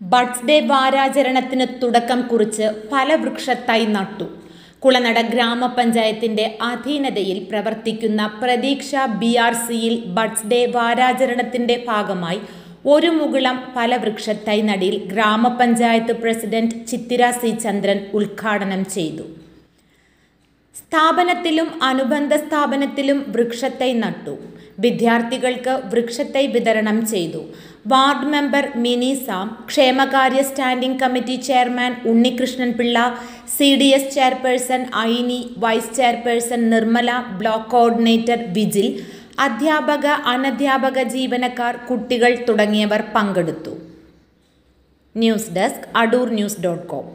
Buds day വാരാചരണത്തിന് തുടക്കം കുറിച്ച് ഫലവൃക്ഷത്തൈ നട്ടു. കുളനട ഗ്രാമപഞ്ചായത്തിന്റെ അധീനതയിൽ പ്രവർത്തിക്കുന്ന പ്രതീക്ഷ BRCയിൽ ബഡ്സ് ഡേ വാരാചരണത്തിന്റെ ഭാഗമായി ഒരു മുകുളം ഫലവൃക്ഷത്തൈ നടീൽ ഗ്രാമപഞ്ചായത്ത് പ്രസിഡന്റ് ചിത്തിര C. ചന്ദ്രൻ ഉദ്ഘാടനം ചെയ്തു. സ്ഥാപനത്തിലും അനുബന്ധ സ്ഥാപനത്തിലും വൃക്ഷത്തൈ നട്ടു. വിദ്യാർത്ഥികൾക്ക് വൃക്ഷത്തൈ വിതരണം ചെയ്തു. വാർഡ് മെമ്പർ മിനി സാം, ക്ഷേമകാര്യ standing committee chairman Unnikrishnan Pillai, CDS chairperson Aini, vice chairperson Nirmala, block coordinator Vijil, അധ്യാപക അനധ്യാപക ജീവനക്കാർ, കുട്ടികൾ തുടങ്ങിയവർ പങ്കെടുത്തു. News desk Adoornews.com.